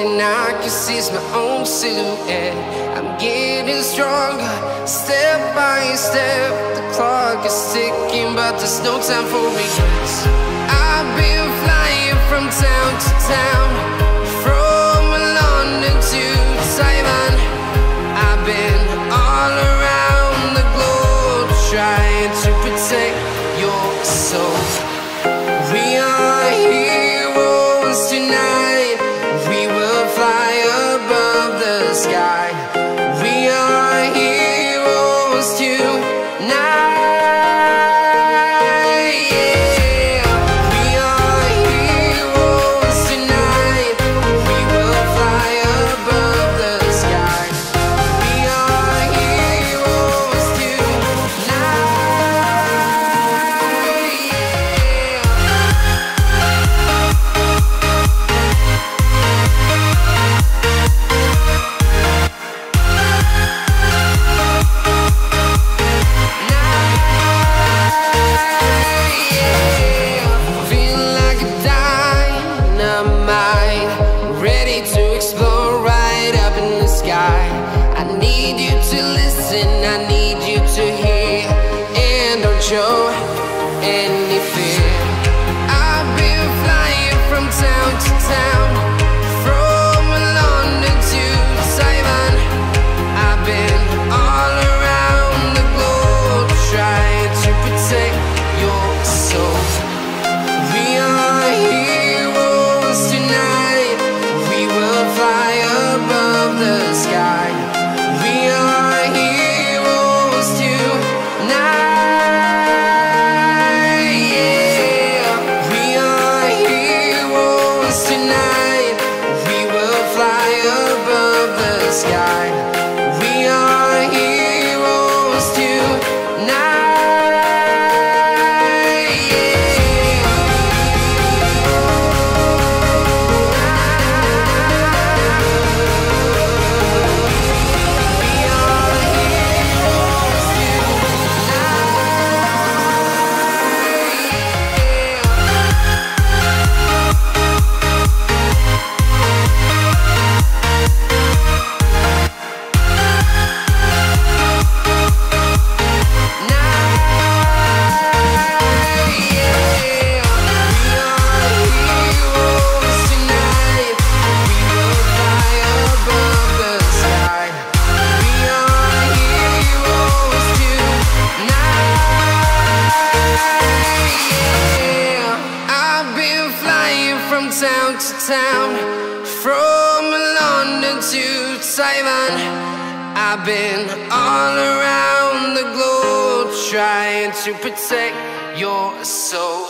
and I can see my own silhouette. I'm getting stronger, step by step. The clock is ticking, but there's no time for regrets. I've been flying from town to town, from London to Taiwan. I've been all around the globe, trying to protect your soul. We are heroes tonight. We will fly above the sky. We are heroes tonight. Show any fear. I've been flying from town to town, from London to Taiwan. I've been all around the globe, trying to protect your soul. We are heroes tonight. We will fly above the sky. We are heroes tonight. Town to town, from London to Taiwan. I've been all around the globe, trying to protect your soul.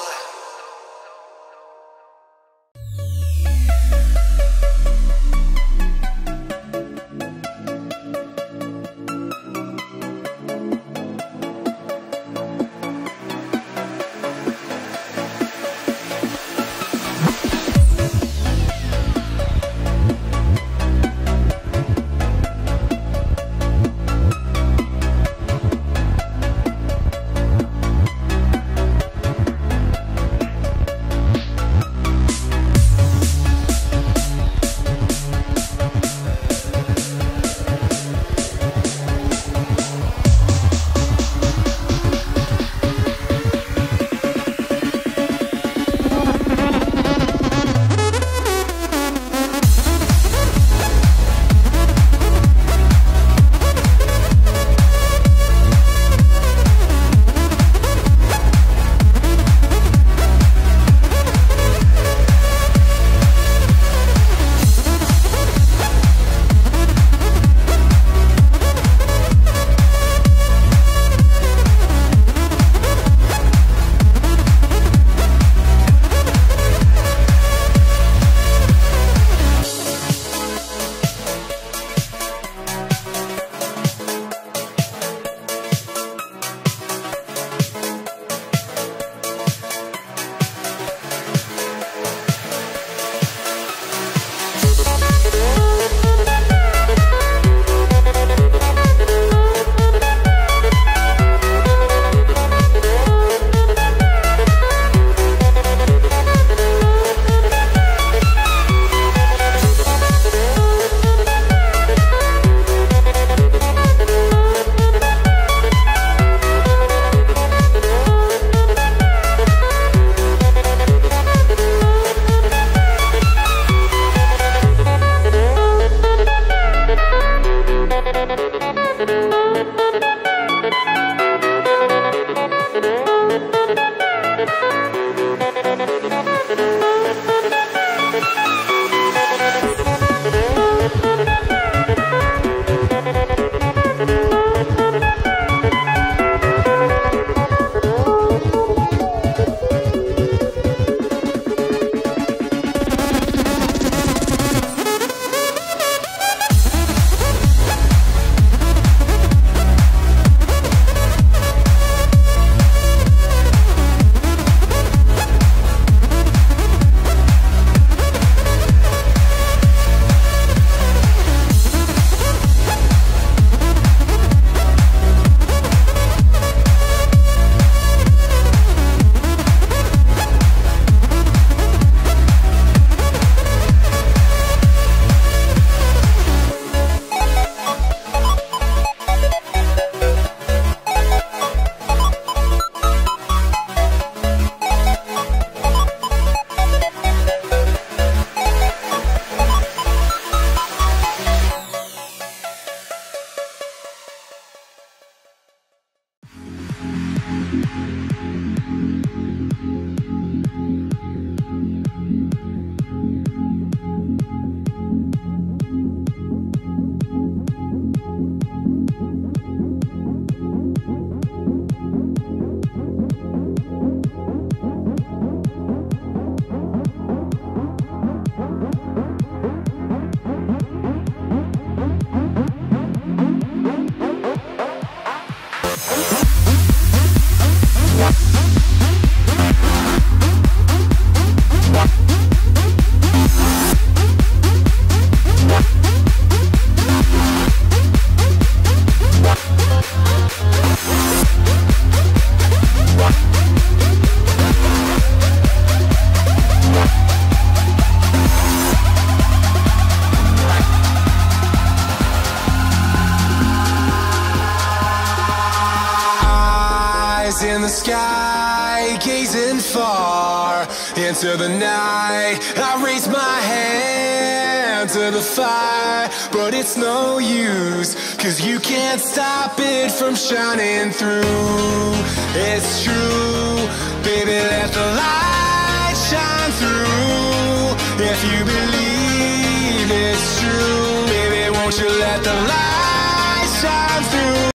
In the sky, gazing far into the night, I raise my hand to the fire, but it's no use, 'cause you can't stop it from shining through. It's true, baby, let the light shine through. If you believe it's true, baby, won't you let the light shine through?